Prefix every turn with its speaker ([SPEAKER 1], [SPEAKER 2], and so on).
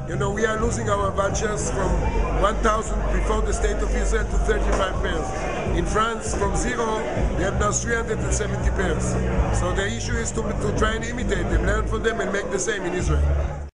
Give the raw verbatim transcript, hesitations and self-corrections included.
[SPEAKER 1] You know, we are losing our vultures from one thousand before the State of Israel to thirty-five pairs. In France, from zero, we have now three hundred seventy pairs. So the issue is to, to try and imitate them, learn from them, and make the same in Israel.